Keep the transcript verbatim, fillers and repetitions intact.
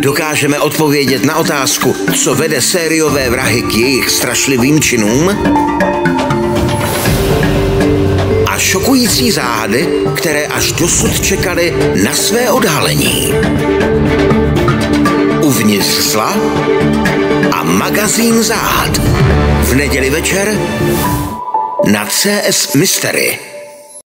Dokážeme odpovědět na otázku, co vede sériové vrahy k jejich strašlivým činům? A šokující záhady, které až dosud čekaly na své odhalení. Uvnitř zla a magazín záhad. V neděli večer na C S Mystery.